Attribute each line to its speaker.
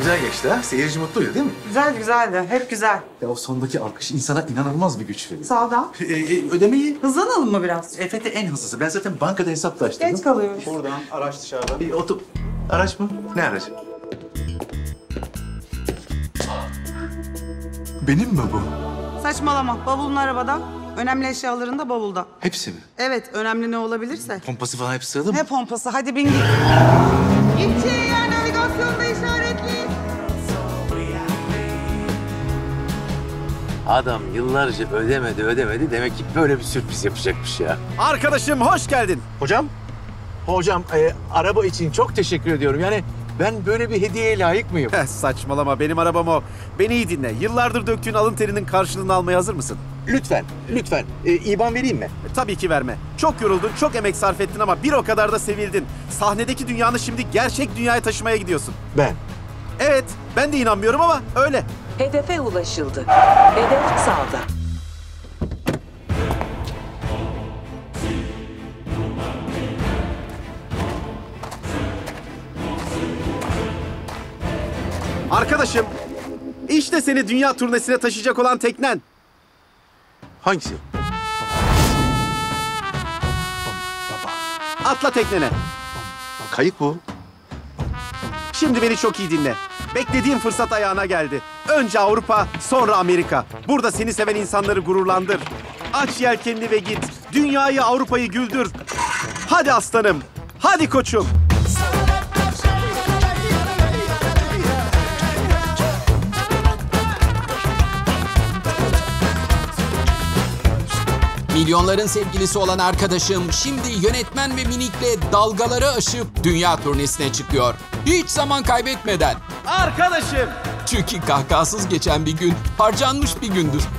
Speaker 1: güzel geçti ha. Seyirci mutluydu değil mi?
Speaker 2: Güzeldi güzeldi. Hep güzel.
Speaker 1: Ya o sondaki alkış insana inanılmaz bir güç veriyor.
Speaker 2: Sağdan.
Speaker 1: Ödemeyi
Speaker 2: Hızlanalım mı biraz?
Speaker 1: EFT en hızlısı. Ben zaten bankada hesap da açtırdım.
Speaker 2: Geç kalıyoruz.
Speaker 1: Buradan araç dışarıdan. Bir otur. Araç mı? Ne aracı? Benim mi bu?
Speaker 2: Saçmalama. Bavulun arabada. Önemli eşyaların da bavulda.
Speaker 1: Hepsi mi?
Speaker 2: Evet, önemli ne olabilirse.
Speaker 1: Pompası falan hepsi sığdı mı?
Speaker 2: Ne pompası? Hadi bin git. Gideceği yer navigasyonda işaretli.
Speaker 3: Adam yıllarca ödemedi. Demek ki böyle bir sürpriz yapacakmış ya.
Speaker 4: Arkadaşım hoş geldin.
Speaker 3: Hocam araba için çok teşekkür ediyorum. Yani ben böyle bir hediyeye layık mıyım?
Speaker 4: Saçmalama, benim arabam o. Beni iyi dinle. Yıllardır döktüğün alın terinin karşılığını almaya hazır mısın?
Speaker 3: Lütfen. İban vereyim mi?
Speaker 4: Tabii ki verme. Çok yoruldun, çok emek sarf ettin ama bir o kadar da sevildin. Sahnedeki dünyanı şimdi gerçek dünyaya taşımaya gidiyorsun.
Speaker 3: Ben.
Speaker 4: Evet, ben de inanmıyorum ama öyle.
Speaker 5: Hedefe ulaşıldı. Hedef sağda.
Speaker 4: Arkadaşım, işte seni dünya turnesine taşıyacak olan teknen.
Speaker 3: Hangisi?
Speaker 4: Atla teknene.
Speaker 3: Kayık bu.
Speaker 4: Şimdi beni çok iyi dinle. Beklediğim fırsat ayağına geldi. Önce Avrupa, sonra Amerika. Burada seni seven insanları gururlandır. Aç yelkenini ve git. Dünyayı, Avrupa'yı güldür. Hadi aslanım. Hadi koçum.
Speaker 6: Milyonların sevgilisi olan arkadaşım şimdi yönetmen ve minikle dalgaları aşıp dünya turnesine çıkıyor. Hiç zaman kaybetmeden.
Speaker 4: Arkadaşım.
Speaker 6: Çünkü kahkahasız geçen bir gün harcanmış bir gündür.